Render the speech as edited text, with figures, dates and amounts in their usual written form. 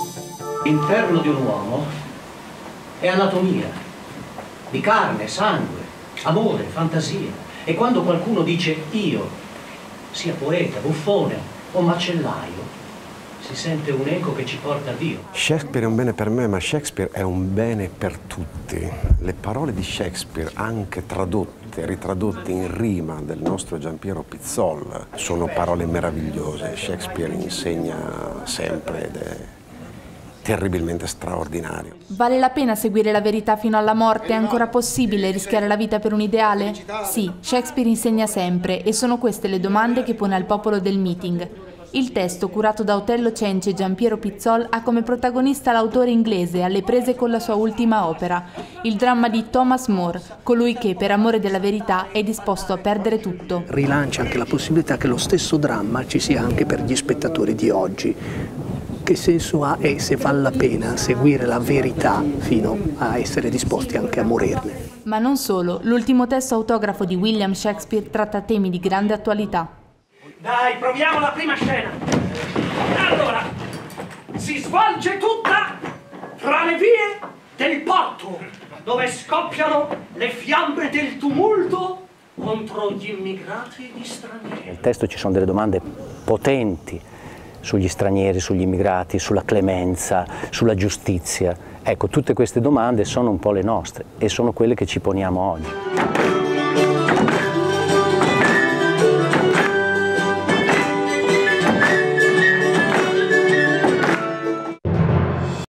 L'interno di un uomo è anatomia, di carne, sangue, amore, fantasia. E quando qualcuno dice io, sia poeta, buffone o macellaio, si sente un eco che ci porta a Dio. Shakespeare è un bene per me, ma Shakespeare è un bene per tutti. Le parole di Shakespeare, anche tradotte, ritradotte in rima del nostro Giampiero Pizzol, sono parole meravigliose. Shakespeare insegna sempre ed è terribilmente straordinario. Vale la pena seguire la verità fino alla morte? È ancora possibile rischiare la vita per un ideale? Sì, Shakespeare insegna sempre e sono queste le domande che pone al popolo del meeting. Il testo, curato da Otello Cenci e Giampiero Pizzol, ha come protagonista l'autore inglese alle prese con la sua ultima opera, il dramma di Thomas More, colui che, per amore della verità, è disposto a perdere tutto. Rilancia anche la possibilità che lo stesso dramma ci sia anche per gli spettatori di oggi. Che senso ha e se vale la pena seguire la verità fino a essere disposti anche a morirne. Ma non solo, l'ultimo testo autografo di William Shakespeare tratta temi di grande attualità. Dai, proviamo la prima scena. Allora, si svolge tutta tra le vie del porto, dove scoppiano le fiamme del tumulto contro gli immigrati e gli stranieri. Nel testo ci sono delle domande potenti sugli stranieri, sugli immigrati, sulla clemenza, sulla giustizia. Ecco, tutte queste domande sono un po' le nostre e sono quelle che ci poniamo oggi.